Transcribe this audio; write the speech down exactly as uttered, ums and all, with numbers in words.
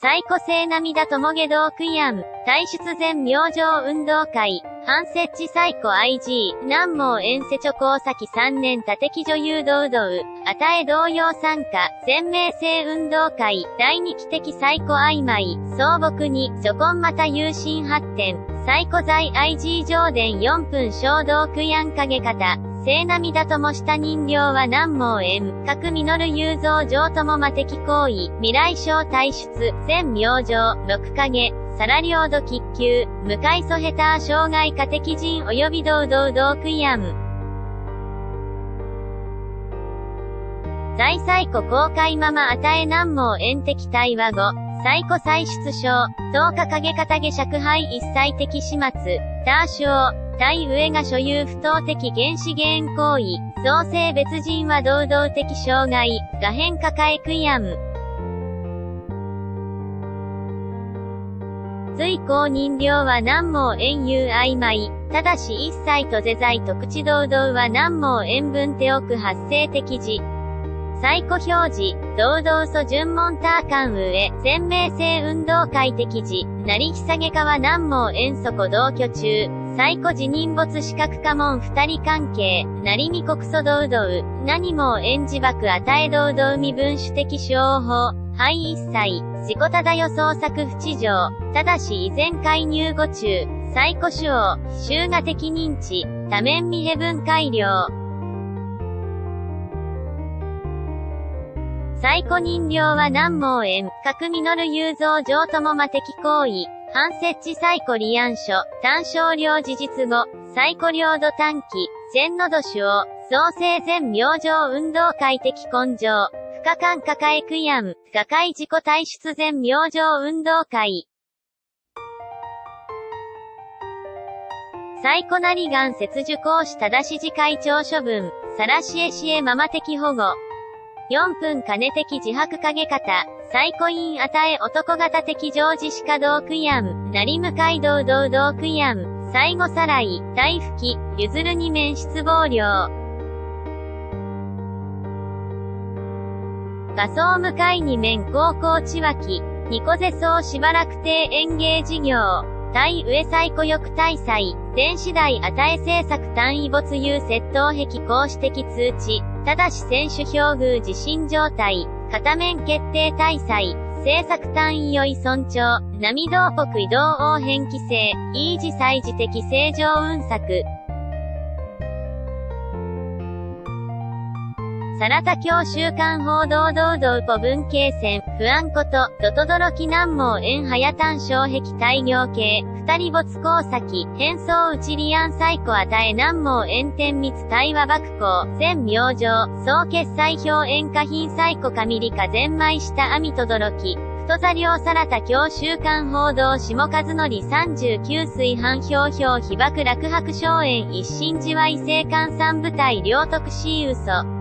最古聖涙友下道区やん、大出前明星運動会、半設置最古 アイジー、南毛遠瀬著高崎さんねん立木女優堂々、あたえ同様参加、鮮明性運動会、第二期的最古曖昧、総木に、諸根又有心発展、最古在 アイジー 上伝よんぷん衝動区やん影方、聖涙友下人形は南毛園、角実雄三上友魔的行為、未来小退出、全明星、六影、サラリオード喫球、向井ソヘター障害家的人及び堂々同区やん。在最古公開ままあたえ南毛園的対話後、最古再出生、東華影方下尺杯一切的始末、ターシュオ、対上が所有不当的原始原行為、創生別人は堂々的障害、が変抱え区やん。隋公人形は南毛園有曖昧、ただし一切と是在特地堂々は南毛園分手奥発生的時。最古表示、堂々祖順門ターカン上、鮮明性運動会的時、成久下川南毛園そこ同居中、最古辞任没資格家門二人関係、成見国祖堂々、何も園自爆あたえ堂々未分主的手法法、はい一切、自己忠予創作不地上、ただし依然介入後中、最古主王、集画的認知、多面未ヘ分改良。最古人形は南毛園、角実雄三上友魔的行為、半設置最古離案書、単少量事実後、最古領土短期、全の土主を、創生全明星運動会的根性、不可感抱え区やん、画界自己退出全明星運動会。最古なりがん切受講師正し次会長処分、さらしえしえママ的保護。よんぷん金的自白影方、最古院あたえ男型的常時歯科道区やん、成向街道堂々区やん、最後さらい、大吹き、譲る二面失望量。画像向かい二面高校地脇、ニコゼ層しばらく亭園芸事業、対上最古翼大祭、天次第あたえ制作単位没有窃盗壁公私的通知、ただし選手表宮地震状態、片面決定大祭、制作単位よい尊重、波道北移動応変規制、イージ祭事的正常運作。サラタ教週刊報道堂々ポ文系線、不安こと、ドトドロキ南毛園早単障壁大行系、二人没交先、変装内リアン最古あたえ南毛園天密対話爆行、全明星、総決済表演歌品最古上理科全枚下網とどろき、太座領サラタ教週刊報道下和則さんじゅうきゅう水半表表被爆落白荘園一心寺は異性館三部隊両徳し嘘。